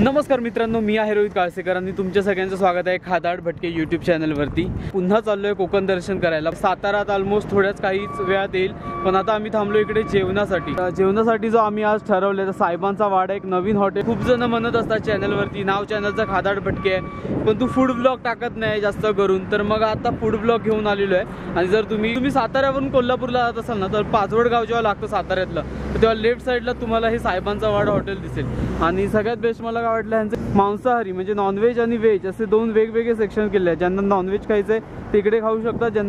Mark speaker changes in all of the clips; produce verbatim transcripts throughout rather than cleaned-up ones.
Speaker 1: नमस्कार मित्रांनो, मी आहे रोहित काळसेकर आणि तुमच्या सगळ्यांचं स्वागत आहे खादाड भटके यूट्यूब चॅनलवरती। पुन्हा चाललोय कोकण दर्शन करायला। सातारात ऑलमोस्ट थोड्याच काहीच वेळात येईल, पण आता आम्ही थांबलो इकडे जेवणासाठी। जेवणासाठी जो आम्ही आज ठरवलं साहेबांचा वाडा, एक नवीन हॉटेल। खूप जण म्हणत असतात चॅनलवरती, नाव चॅनलचं खादाड भटके आहे, पण तू फूड ब्लॉग टाकत नाही जास्त करून, तर मग आता फूड ब्लॉग घेऊन आलेलो आहे। आणि जर तुम्ही तुम्ही साताऱ्यावरून कोल्हापूरला जात असाल ना, तर पाचवड गाव जेव्हा लागतं साताऱ्यातलं, तर तेव्हा लेफ्ट साईडला तुम्हाला हे साहेबांचा वाडा हॉटेल दिसेल। आणि सगळ्यात बेस्ट मला काय वाटलं, यांचं मांसाहारी म्हणजे नॉनव्हेज आणि व्हेज असे दोन वेगवेगळे सेक्शन केले आहेत। ज्यांना नॉनव्हेज खायचं आहे ते इकडे खाऊ शकतात, ज्यांना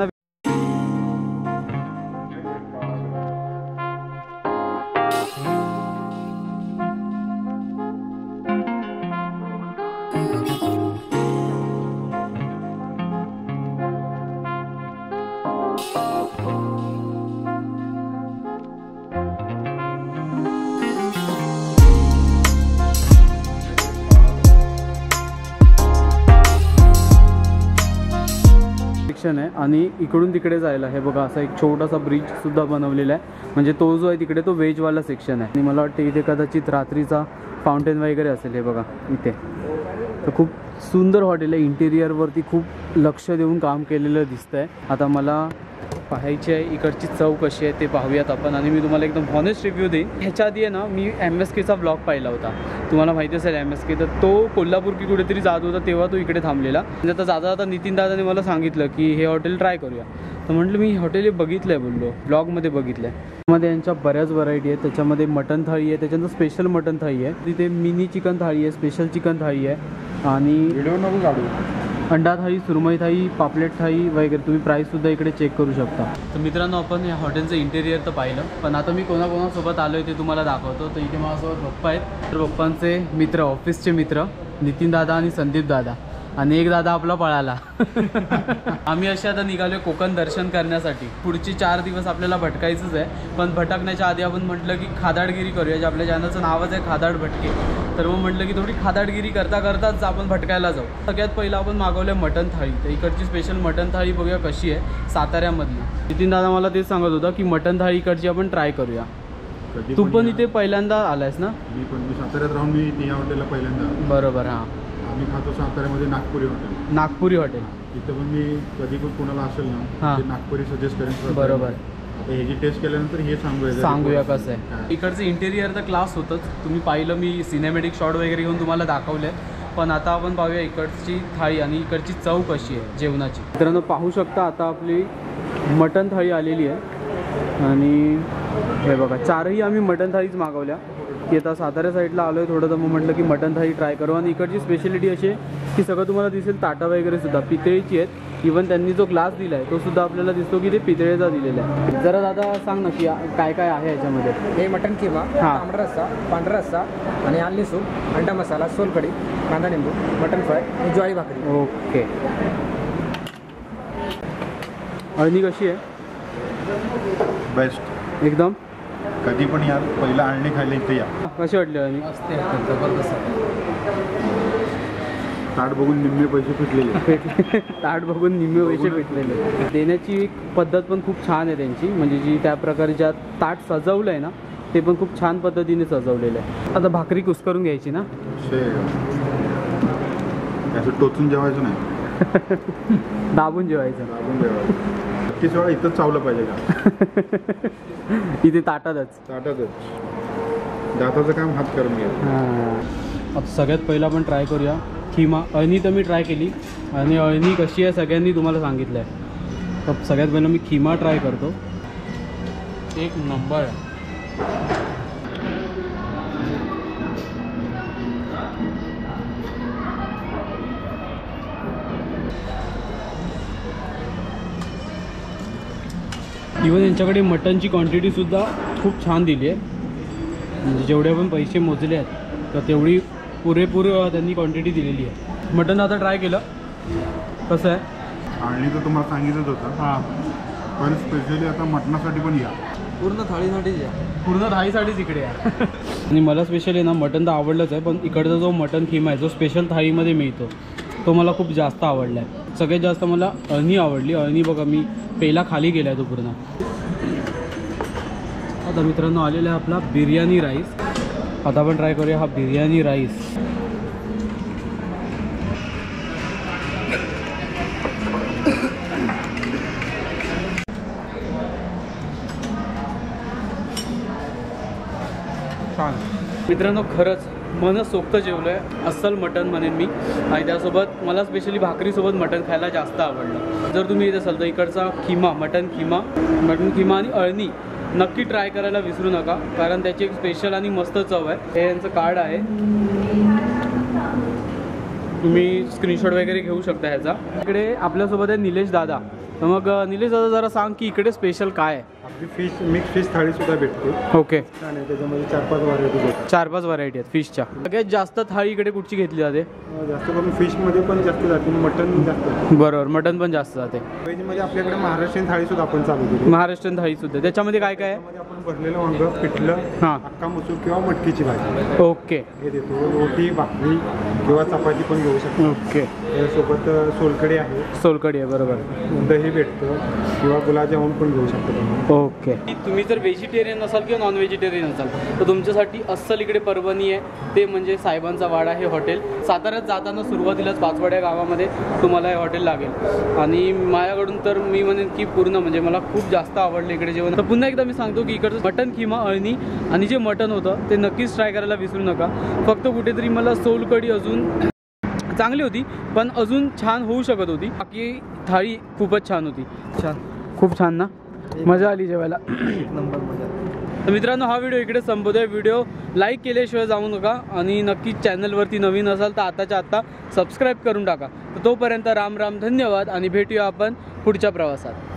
Speaker 1: आहे। आणि इकडून तिकडे जायला हे बघा, असा एक छोटासा ब्रिज सुद्धा बनवलेला आहे। म्हणजे तो जो आहे तिकडे तो व्हेज वाला सेक्शन आहे। आणि मला वाटतं इथे कदाचित रात्रीचा फाउंटेन वगैरे असेल। हे बघा इथे तर खूप सुंदर हॉटेल आहे। इंटेरियरवरती खूप लक्ष देऊन काम केलेलं दिसतंय। आता मला पाहायची आहे इकडची चव कशी आहे ते पाहूयात आपण, आणि मी तुम्हाला एकदम हॉनेस्ट रिव्ह्यू देईन। ह्याच्या आधी आहे ना, मी एम एस केचा ब्लॉग पाहिला होता, तुम्हाला माहिती असेल एम एस के, तर तो कोल्हापूर की कुठेतरी जात होता तेव्हा तो इकडे थांबलेला। म्हणजे आता जाता जाता नितीन दादाने मला सांगितलं की हे हॉटेल ट्राय करूया, तर म्हटलं मी हॉटेल हे बघितलं आहे, बोललो ब्लॉगमध्ये बघितलं आहे। त्यामध्ये यांच्या बऱ्याच व्हरायटी आहेत। त्याच्यामध्ये मटन थाळी आहे, त्याच्यानंतर स्पेशल मटन थाळी आहे, तिथे मिनी चिकन थाळी आहे, स्पेशल चिकन थाळी आहे, आणि व्हिडिओ नको काढू, अंडा थाळी, सुरमई थाळी, पापलेट थाळी वगैरे। तुम्ही प्राईससुद्धा इकडे चेक करू शकता। तर मित्रांनो, आपण या हॉटेलचं इंटेरियर तर पाहिलं, पण आता मी कोणाकोणासोबत आलो आहे ते तुम्हाला दाखवतो। तर इथे माझ्यासोबत पप्पा आहेत, तर पप्पांचे मित्र, ऑफिसचे मित्र नितीन दादा आणि संदीप दादा, आणि एक दादा आपला पळाला। आम्ही असे आता निघालो कोकण दर्शन करण्यासाठी। पुढची चार दिवस आपल्याला भटकायचंच आहे, पण भटकण्याच्या आधी आपण म्हटलं की खादाडगिरी करूया, जे आपल्या चॅनलचं नावच आहे खादाड भटके। तर मग म्हटलं की थोडी खादाडगिरी करता करताच आपण भटकायला जाऊ। सगळ्यात पहिलं आपण मागवलं मटन थाळी। तर इकडची स्पेशल मटन थाळी बघूया कशी आहे साताऱ्यामधली। नितीन दादा मला तेच सांगत होता की मटन थाळी इकडची आपण ट्राय करूया। तू पण इथे पहिल्यांदा आलायस ना?
Speaker 2: मी पण साताऱ्यात राहून मी या हॉटेलला पहिल्यांदा।
Speaker 1: बरोबर, हां।
Speaker 2: मी खातो साताऱ्यामध्ये नागपुरी हॉटेल।
Speaker 1: नागपुरी हॉटेल
Speaker 2: इथं पण मी कधी पण कोणाला असेल ना, ते नागपुरी सजेस्ट करेन।
Speaker 1: बरोबर,
Speaker 2: ह्याची टेस्ट केल्यानंतर हे सांगूया
Speaker 1: सांगूया कसं आहे। इकडचं इंटेरियर तर क्लास होतंच, तुम्ही पाहिलं, मी सिनेमॅटिक शॉट वगैरे घेऊन तुम्हाला दाखवले। पण आता आपण पाहूया इकडची थाळी आणि इकडची चव कशी आहे जेवणाची। मित्रांनो पाहू शकता, आता आपली मटन थाळी आलेली आहे, आणि हे बघा चारही आम्ही मटन थाळीच मागवल्या। की आता सातारा साईडला आलो आहे थोडं, तर मग म्हटलं की मटन थाळी ट्राय करू। आणि इकडची स्पेशलिटी अशी आहे की सगळं तुम्हाला दिसेल, ताटा वगैरे सुद्धा पितळेची आहेत। इवन त्यांनी जो ग्लास दिला आहे तो सुद्धा आपल्याला दिसतो की ते पितळेचा दिलेला आहे। जरा दादा सांग ना की काय काय आहे याच्यामध्ये?
Speaker 3: हे मटन किमा, तांबडा रस्सा, पांढरा रस्सा आणि आलनी सूप, अंडा मसाला, सोलकढी, कांदा लिंबू, मटन फ्राय आणि ज्वारी भाकरी।
Speaker 1: ओके। अळणी कशी आहे?
Speaker 2: बेस्ट
Speaker 1: एकदम।
Speaker 2: कधी पण या, पहिला अळणी खायला इथे या।
Speaker 1: कशी वाटली अळणी?
Speaker 2: ताट बघून निम्मे पैसे फिटलेले
Speaker 1: ताट बघून निम्मे पैसे फिटलेले। देण्याची एक पद्धत पण खूप छान आहे त्यांची, म्हणजे जी त्या प्रकारे ज्या ताट सजवलं आहे ना, ते पण खूप छान पद्धतीने सजवलेलं आहे। आता भाकरी कुस्करून घ्यायची ना,
Speaker 2: असं टोचून जेवायचं नाही,
Speaker 1: दाबून जेवायचं।
Speaker 2: दाबून जेवायचं नक्कीच वेळा इथंच चावलं पाहिजे का?
Speaker 1: इथे ताटातच
Speaker 2: ताटातच दाताचं काम हात करून घ्या।
Speaker 1: आता सगळ्यात पहिला आपण ट्राय करूया खिमा। अळणी तर मी ट्राय केली, आणि अळणी कशी आहे सगळ्यांनी तुम्हाला सांगितलं आहे। तर सगळ्यात पहिलं मी खिमा ट्राय करतो। एक नंबर आहे। इवन यांच्याकडे मटनची क्वांटिटीसुद्धा खूप छान दिली आहे, म्हणजे जेवढे पण पैसे मोजले आहेत तर तेवढी पुरेपूर त्यांनी क्वांटिटी दिलेली आहे। मटन आता ट्राय केलं, कसं आहे?
Speaker 2: अळणी तर तुम्हाला सांगितलंच होतं, हां, पण स्पेशली आता मटणासाठी पण या,
Speaker 3: पूर्ण थाळीसाठीच या,
Speaker 1: पूर्ण थाळीसाठीच इकडे या। आणि मला स्पेशली ना मटन तर आवडलंच आहे, पण इकडचा जो मटन खिमा आहे जो स्पेशल थाळीमध्ये मिळतो तो मला खूप जास्त आवडला आहे। सगळ्यात जास्त मला अळणी आवडली। अळणी बघा मी पेला खाली गेला आहे तो पूर्ण। आता मित्रांनो आलेला आहे आपला बिर्याणी राईस। आता आपण ट्राय करूया हा बिर्याणी राईस। मित्रांनो खरंच मनसोक्त जेवलो आहे, अस्सल मटण म्हणेन मी. आणि त्यासोबत मला स्पेशली भाकरीसोबत मटण खायला जास्त आवडलं. जर तुम्ही इथे असाल तर इकडचा खिमा, मटण खिमा मटण खिमा आणि अळणी नक्की ट्राय करायला विसरू नका, कारण त्याची एक स्पेशल आणि मस्त चव आहे. हे यांचं कार्ड आहे, तुम्ही स्क्रीनशॉट वगैरे घेऊ शकता ह्याचा. इकडे आपल्यासोबत आहे निलेश दादा. तर मग निलेश दादा जरा सांग की इकडे स्पेशल काय आहे.
Speaker 2: आपली फिश मिक्स फिश थाळी सुद्धा भेटते.
Speaker 1: ओके,
Speaker 2: आणि त्याच्यामध्ये चार पाच व्हरायटी भेटतात.
Speaker 1: चार पाच व्हरायटी आहेत फिशच्या. सगळ्यात जास्त थाळी इकडे कुठची घेतली जाते?
Speaker 2: जास्त करून फिशमध्ये पण जास्त जाते, मटन जास्त.
Speaker 1: बरोबर, मटन पण जास्त जाते.
Speaker 2: व्हेजमध्ये आपल्याकडे महाराष्ट्रीयन थाळी सुद्धा आपण चालू केली.
Speaker 1: महाराष्ट्रीयन थाळी सुद्धा. त्याच्यामध्ये काय काय आहे?
Speaker 2: त्यामध्ये आपण भरलेलं वांग, पिठलं,
Speaker 1: हां,
Speaker 2: अख्खा मसूर किंवा मटकीची भाजी
Speaker 1: ओके
Speaker 2: हे देतो. रोटी, भाकरी किंवा चपाती पण घेऊ शकतो.
Speaker 1: ओके.
Speaker 2: त्यासोबत सोलकढी आहे,
Speaker 1: सोलकढी आहे, बरोबर.
Speaker 2: दही भेटतं किंवा गुलाबजामुन पण घेऊ शकतो तुम्ही.
Speaker 1: ओके. तुम्ही जर व्हेजिटेरियन असाल किंवा नॉन व्हेजिटेरियन असाल तर तुमच्यासाठी अस्सल इकडे परभणी आहे, ते म्हणजे साहेबांचा वाडा हे हॉटेल. साताऱ्यात जाताना सुरुवातीलाच पाचवाड्या गावामध्ये तुम्हाला हे हॉटेल लागेल. आणि माझ्याकडून तर मी म्हणेन की पूर्ण म्हणजे मला खूप जास्त आवडलं इकडे जेवण. तर पुन्हा एकदा मी सांगतो की इकडचं मटण किंवा अळणी आणि जे मटण होतं ते नक्कीच ट्राय करायला विसरू नका. फक्त कुठेतरी मला सोलकढी अजून चांगली होती, पण अजून छान होऊ शकत होती. बाकी थाळी खूपच छान होती. छान, खूप छान ना, मजा आली जेवायला.
Speaker 2: नंबर मजा.
Speaker 1: तर मित्रांनो हा व्हिडिओ इकडे संपवतोय. व्हिडिओ लाईक केल्याशिवाय जाऊ नका आणि नक्कीच चॅनलवरती नवीन असाल तर आताच्या आत्ता सबस्क्राईब करून टाका. तर तोपर्यंत राम राम, धन्यवाद आणि भेटूया आपण पुढच्या प्रवासात.